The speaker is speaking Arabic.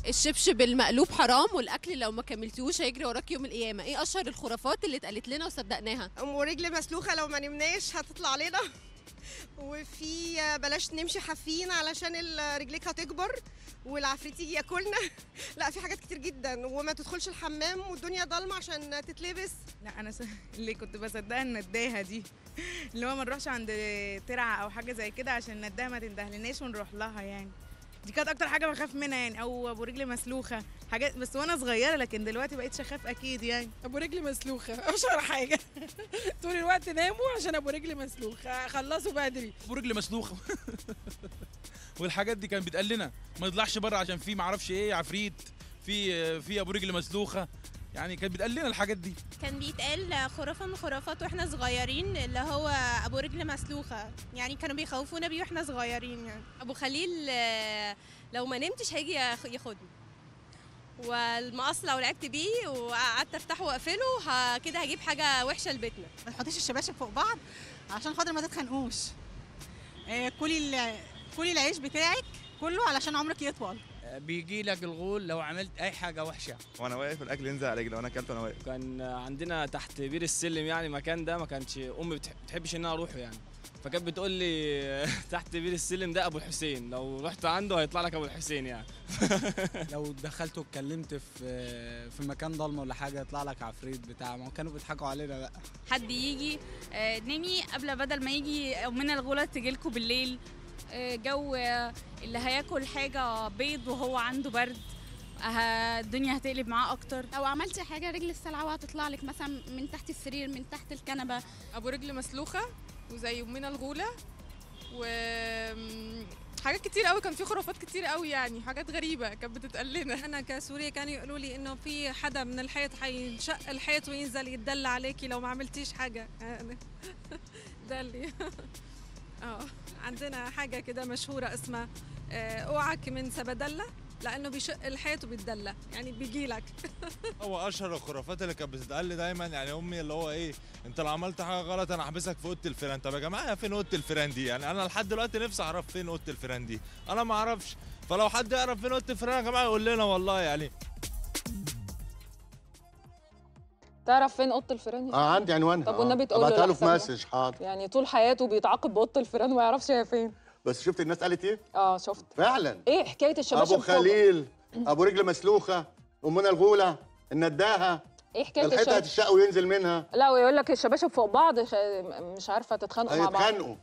الشبشب المقلوب حرام، والاكل لو ما كملتوش هيجري وراك يوم القيامه. ايه اشهر الخرافات اللي اتقالت لنا وصدقناها؟ ورجل مسلوخه لو ما نمناش هتطلع علينا. وفي بلاش نمشي حافين علشان رجليك هتكبر والعفريت يجي ياكلنا. لا، في حاجات كتير جدا. وما تدخلش الحمام والدنيا ضلمه عشان تتلبس. لا انا اللي كنت بصدقها النداهه دي، اللي هو ما نروحش عند ترعه او حاجه زي كده عشان النداهه ما تندهلناش ونروح لها يعني. دي كانت اكتر حاجه بخاف منها يعني، او ابو رجل مسلوخه، حاجات بس وانا صغيره، لكن دلوقتي بقيتش اخاف اكيد يعني. ابو رجل مسلوخه اشهر حاجه. طول الوقت ناموا عشان ابو رجل مسلوخه، خلصوا بدري. ابو رجل مسلوخه. والحاجات دي كانت بتقال لنا ما نطلعش بره عشان في معرفش ايه عفريت، في ابو رجل مسلوخه، يعني كانت بتقال لنا الحاجات دي. كان بيتقال خرافه من خرافات واحنا صغيرين، اللي هو ابو رجل مسلوخه، يعني كانوا بيخوفونا بيه واحنا صغيرين يعني. ابو خليل لو ما نمتش هيجي ياخدني، والمقص لو لعبت بيه وقعدت افتحه واقفله كده هجيب حاجه وحشه لبيتنا. ما تحطيش الشباشب فوق بعض عشان خاطر ما تتخانقوش. كلي العيش بتاعك كله علشان عمرك يطول. بيجي لك الغول لو عملت اي حاجه وحشه. وانا واقف الاكل ينزل على رجلي وانا اكلت وانا واقف. كان عندنا تحت بير السلم يعني مكان ده ما كانش امي بتحبش ان انا اروحه يعني، فكانت بتقول لي تحت بير السلم ده ابو الحسين، لو رحت عنده هيطلع لك ابو الحسين يعني. لو دخلت واتكلمت في مكان ضلمه ولا حاجه يطلع لك عفريت بتاع، ما كانوا بيضحكوا علينا بقى. حد يجي نامي قبل بدل ما يجي من الغولة تجيلكوا بالليل. جو اللي هياكل حاجة بيض وهو عنده برد الدنيا هتقلب معاه اكتر. او عملتي حاجه رجل السلعوه هتطلع لك مثلا من تحت السرير، من تحت الكنبه. ابو رجل مسلوخه وزي من الغوله و حاجات كتير قوي. كان في خرافات كتير قوي يعني، حاجات غريبه كانت بتتقال لنا. انا كسوريه كانوا يقولوا لي انه في حدا من الحيط هينشق الحيط وينزل يتدلى عليكي لو ما عملتيش حاجه. دلي. عندنا حاجه كده مشهوره اسمها اوعك من سبدله، لانه بيشق الحيط وبيتدلى يعني بيجي لك. هو اشهر الخرافات اللي كانت بتتقال لي دايما يعني امي، اللي هو ايه، انت لو عملت حاجه غلط انا هحبسك في اوضه الفيران. طب يا جماعه فين اوضه الفيران دي؟ يعني انا لحد دلوقتي نفسي اعرف فين اوضه الفيران دي، انا ما اعرفش. فلو حد يعرف فين اوضه الفيران يا جماعه يقول لنا والله يعني. تعرف فين اوضه الفيران؟ عندي عنوانها. طب والنبي تقول له ابعتها له في مسج. حاضر. يعني طول حياته بيتعاقب باوضه الفيران وما يعرفش هي فين. بس شفت الناس قالت ايه؟ شفت فعلا. ايه حكايه الشباشب؟ ابو خليل، ابو رجل مسلوخه، امنا الغوله، النداهه. ايه حكايه الحيطه هتشق وينزل منها. لا ويقول لك الشباشب فوق بعض مش عارفه تتخانقوا مع بعض. هيتخانقوا.